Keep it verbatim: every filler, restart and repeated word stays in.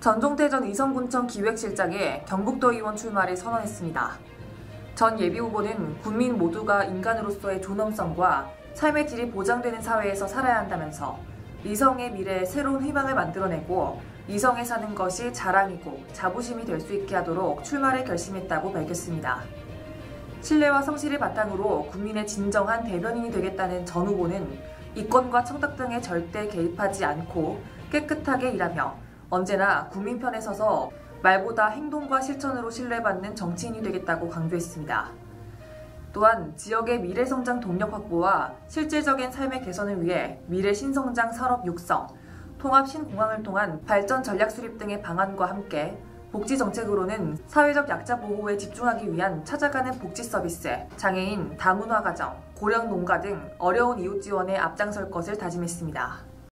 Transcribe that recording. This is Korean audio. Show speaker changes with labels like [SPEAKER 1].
[SPEAKER 1] 전종태 전 의성군청 기획실장이 경북도 의원 출마를 선언했습니다. 전 예비후보는 국민 모두가 인간으로서의 존엄성과 삶의 질이 보장되는 사회에서 살아야 한다면서 의성의 미래에 새로운 희망을 만들어내고 의성에 사는 것이 자랑이고 자부심이 될 수 있게 하도록 출마를 결심했다고 밝혔습니다. 신뢰와 성실을 바탕으로 국민의 진정한 대변인이 되겠다는 전 후보는 이권과 청탁 등에 절대 개입하지 않고 깨끗하게 일하며 언제나 국민 편에 서서 말보다 행동과 실천으로 신뢰받는 정치인이 되겠다고 강조했습니다. 또한 지역의 미래 성장 동력 확보와 실질적인 삶의 개선을 위해 미래 신성장 산업 육성, 통합 신공항을 통한 발전 전략 수립 등의 방안과 함께 복지 정책으로는 사회적 약자 보호에 집중하기 위한 찾아가는 복지 서비스, 장애인, 다문화 가정, 고령 농가 등 어려운 이웃 지원에 앞장설 것을 다짐했습니다.